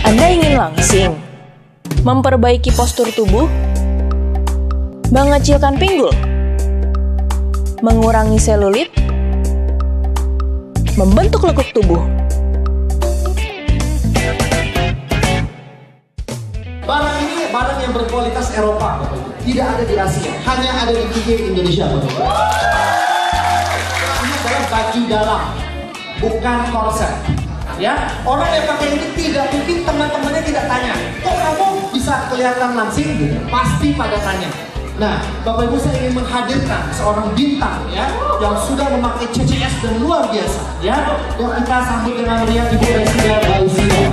Anda ingin langsing? Memperbaiki postur tubuh? Mengecilkan pinggul? Mengurangi selulit? Membentuk lekuk tubuh? Barang ini barang yang berkualitas Eropa, Bapak Ibu. Tidak ada di Asia, hanya ada di IG Indonesia, Bapak Ibu. Ini adalah baju dalam, bukan korset. Ya, orang yang pakai ini tidak mungkin teman-temannya tidak tanya, kok kamu bisa kelihatan langsing? Gitu. Pasti pada tanya. Nah, Bapak Ibu, saya ingin menghadirkan seorang bintang ya yang sudah memakai CCS dan luar biasa ya. Yuk kita sambut dengan meriah Ibu Resilia Bausia.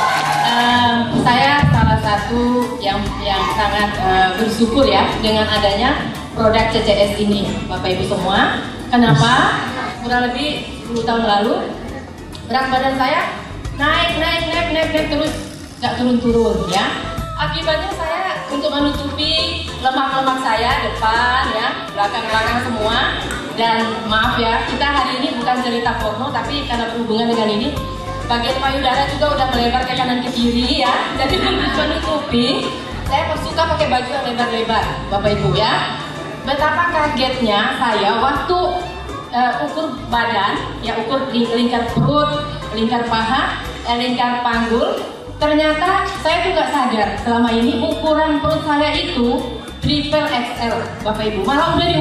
Saya salah satu yang sangat bersyukur ya dengan adanya produk CCS ini, Bapak Ibu semua. Kenapa? Kurang lebih 10 tahun lalu berat badan saya naik terus nggak turun ya. Akibatnya saya untuk menutupi lemak-lemak saya depan ya, belakang semua. Dan maaf ya, kita hari ini bukan cerita porno, tapi karena berhubungan dengan ini, bagian payudara juga udah melebar ke kanan ke kiri ya. Jadi untuk menutupi, saya suka pakai baju yang lebar-lebar, Bapak Ibu ya. Betapa kagetnya saya waktu ukur badan, ya ukur lingkar perut, lingkar paha, lingkar panggul. Ternyata saya juga sadar selama ini ukuran perut saya itu triple XL, Bapak Ibu. Malah udah di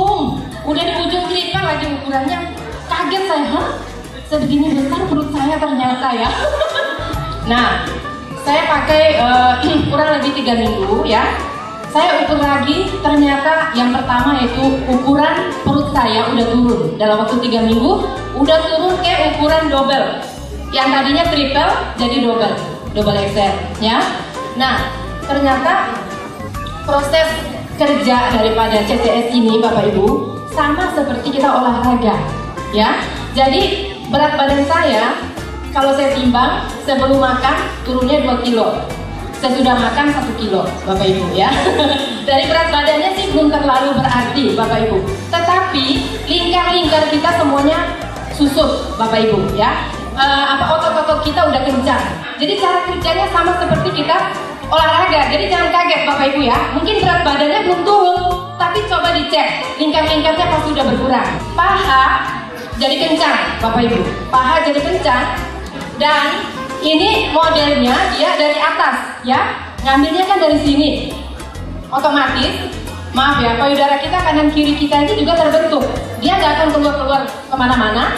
ujung triple lagi ukurannya. Kaget saya, sebegini besar perut saya ternyata ya. Nah, saya pakai kurang lebih 3 minggu ya. Saya ukur lagi, ternyata yang pertama yaitu ukuran perut saya udah turun. Dalam waktu 3 minggu, udah turun ke ukuran double. Yang tadinya triple jadi double XL ya. Nah, ternyata proses kerja daripada CCS ini Bapak Ibu sama seperti kita olahraga ya. Jadi berat badan saya kalau saya timbang sebelum makan turunnya 2 kilo. Sesudah makan 1 kilo, Bapak Ibu ya. Dari berat badannya sih belum terlalu berarti, Bapak Ibu. Tetapi lingkar-lingkar kita semuanya susut, Bapak Ibu ya. Otot-otot kita udah kencang. Jadi cara kerjanya sama seperti kita olahraga. Jadi jangan kaget, Bapak Ibu ya. Mungkin berat badannya belum turun, tapi coba dicek lingkar-lingkarnya pasti udah berkurang. Paha jadi kencang, Bapak Ibu. Paha jadi kencang dan ini modelnya dia dari atas ya, ngambilnya kan dari sini. Otomatis, maaf ya, payudara kita kanan kiri kita ini juga terbentuk. Dia nggak akan keluar kemana-mana.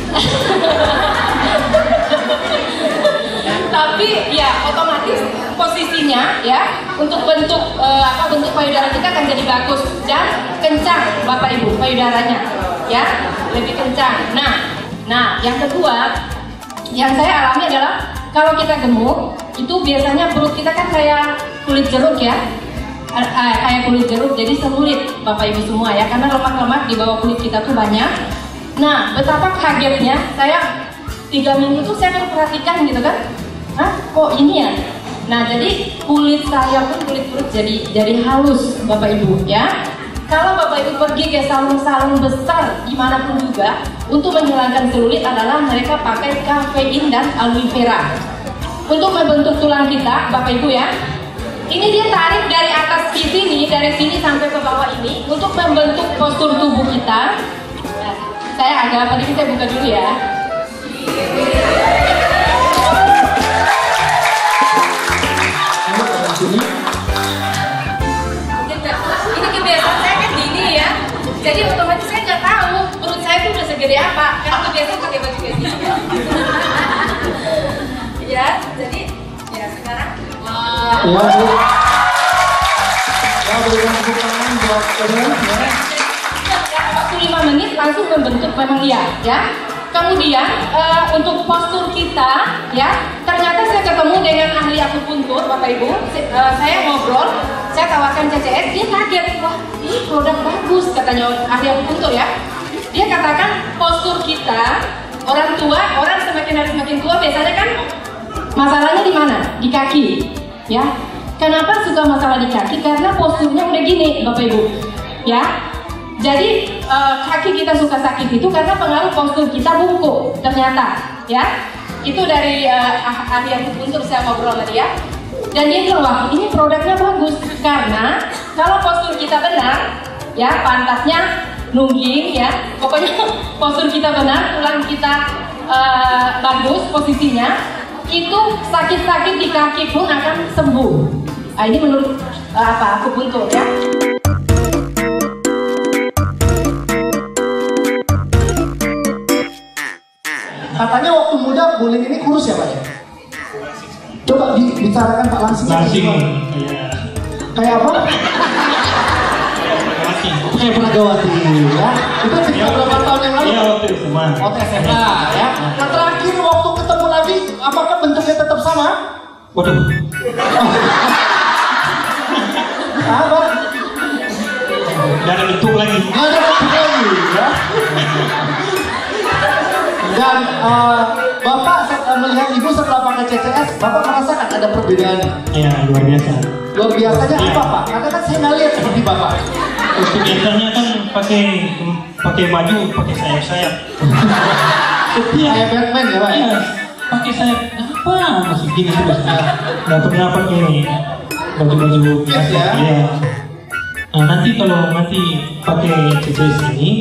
Tapi ya otomatis posisinya ya untuk bentuk bentuk payudara kita akan jadi bagus dan kencang, Bapak Ibu, payudaranya ya lebih kencang. Nah yang kedua yang saya alami adalah kalau kita gemuk itu biasanya perut kita kan kayak kulit jeruk ya, kayak kulit jeruk, jadi selulit Bapak Ibu semua ya, karena lemak-lemak di bawah kulit kita tuh banyak. Nah, betapa kagetnya saya 3 minggu tuh saya perhatikan gitu kan, kok ini ya. Nah, jadi kulit saya pun kulit perut jadi halus Bapak Ibu ya. Kalau Bapak Ibu pergi ke salon-salon besar dimanapun juga, untuk menghilangkan selulit adalah mereka pakai kafein dan aloe vera untuk membentuk tulang kita, Bapak Ibu ya. Ini dia tarik dari atas di sini, dari sini sampai ke bawah ini untuk membentuk postur tubuh kita. Nah, saya agak tadi saya buka dulu ya. Ini kebiasaan saya kan gini ya. Jadi otomatis saya nggak tahu perut saya tuh udah segede apa. Karena kebiasaan pakai baju kayak gini. Ya, jadi ya sekarang. Ya, berikan tepuk tangan buat Eden ya. Waktu 5 menit langsung membentuk memang ya. Kemudian untuk postur kita ya, ternyata saya ketemu dengan ahli akupuntur Bapak Ibu. Saya ngobrol, saya tawarkan CCS, dia kaget, wah ini produk bagus katanya ahli akupuntur ya. Dia katakan postur kita orang tua, orang semakin hari semakin tua biasanya kan masalahnya di mana? Di kaki ya. Kenapa suka masalah di kaki? Karena posturnya udah gini Bapak Ibu ya. Jadi kaki kita suka sakit itu karena pengaruh postur kita bungkuk ternyata ya. Itu dari ahli akupuntur, saya ngobrol sama dia. Dan dia bilang, wah ini produknya bagus. Karena kalau postur kita benar, ya pantatnya nungging ya. Pokoknya postur kita benar, tulang kita bagus posisinya, itu sakit-sakit di kaki pun akan sembuh. Nah, ini menurut akupuntur ya. Katanya waktu muda Bulin ini kurus ya Pak ya? Coba dibicarakan Pak langsing. Langsing, kayak apa? langsing. Kayak Pernagawati ya. Itu cerita berapa tahun yang lalu? Iya, waktu SMA. Waktu SMA ya. Nah terakhir waktu ketemu lagi, apakah bentuknya tetap sama? Waduh. Apa? Gak ada bentuk lagi. Nggak ada bentuk lagi ya. Dan Bapak melihat Ibu setelah pakai CCS, Bapak merasakan ada perbedaan? Iya, luar biasa. Luar biasanya apa Pak? Karena kan saya nggak lihat seperti Bapak. Waktu biasanya kan pakai baju, pakai sayap-sayap. Kayak Batman ya Pak? Iya, pakai sayap. Apa? Masih gini terus. Nggak pernah pakai baju-baju biasa. Ya. Iya. Nah, nanti kalau pakai CCS ini,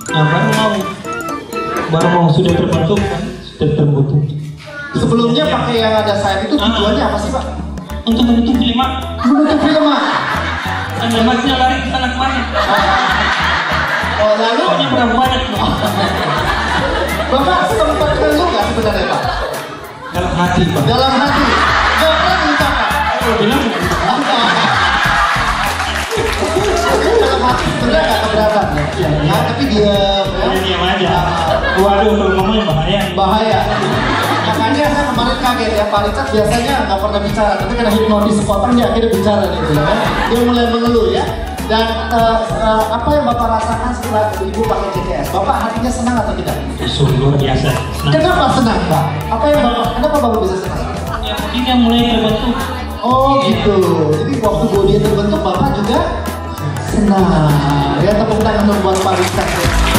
baru mau sudah terbentuk kan? Sudah terbentuk. Sebelumnya pakai yang ada sayap itu tujuannya apa sih Pak? Untuk menutup lemak. Menutup lemak. Dan lemaknya lari ke sana kemari. Oh lalu? Pokoknya berapa banyak loh. Bapak sempat ngeluh nggak sebenarnya Pak? Dalam hati Pak. Dalam hati. Nggak pernah mengucapkan. Kalau bilang Dalam hati sebenarnya nggak keberatan ya. Nah, tapi diam ya. diam aja. Waduh, kalau ngomongnya bahaya. Bahaya. Makanya saya kemarin kaget ya, Pak Richard biasanya nggak pernah bicara, tapi karena hipnotis sepotong dia akhirnya bicara gitu ya. Dia mulai mengeluh ya. Dan apa yang Bapak rasakan setelah Ibu pakai CCS? Bapak hatinya senang atau tidak? Sungguh luar biasa. Senang. Kenapa senang Pak? Apa yang kenapa Bapak bisa senang? Ya mungkin yang mulai terbentuk. Oh gitu. Jadi waktu bodi terbentuk Bapak juga senang. Ya tepuk tangan buat Pak Richard ya.